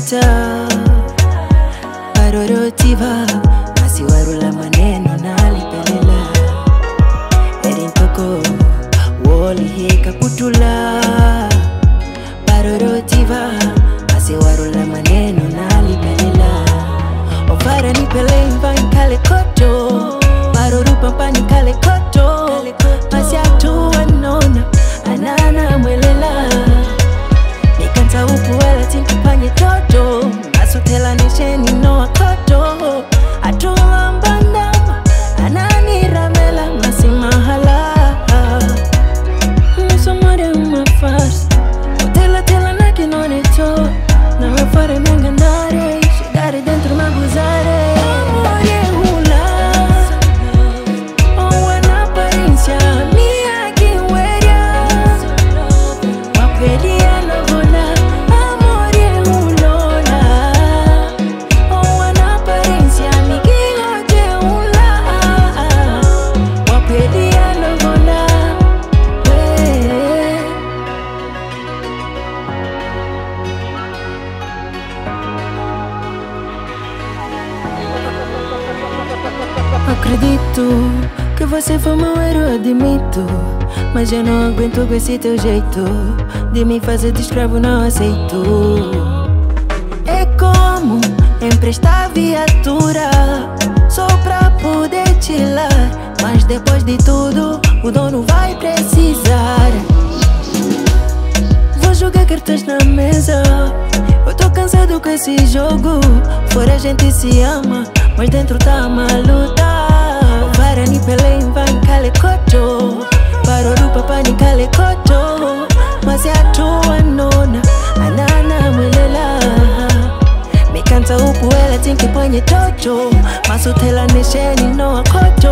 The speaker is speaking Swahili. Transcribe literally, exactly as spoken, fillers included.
canta parorotiva asiwarula maneno nalipelela erintoko woli heka kutula parorotiva asiwarula maneno nalipelela ofara ni pele mvani kale koto parorupa mpani kale koto masi atuwa nona anana mwelela nikanta upuwela tinkupanye toto asutela nisheni noa koto atuwa mbandama anani ramela masi mahala nisomore umafas otela tela na kinoneto na wafare mengandare shigare dentro maguzare Acredito que você foi meu herói, admito, mas eu não aguento com esse teu jeito de me fazer de escravo, não aceito. É como emprestar viatura só pra poder te lar, mas depois de tudo o dono vai precisar. Vou jogar cartas na mesa, eu tô cansado com esse jogo. Fora a gente se ama, mas dentro tá uma luta. Para ni pele mvani kale koto parorupa pani kale koto masi atuwa nona anana mwelela mikanta upuwela tinkipanye toto masutela nesheni noa koto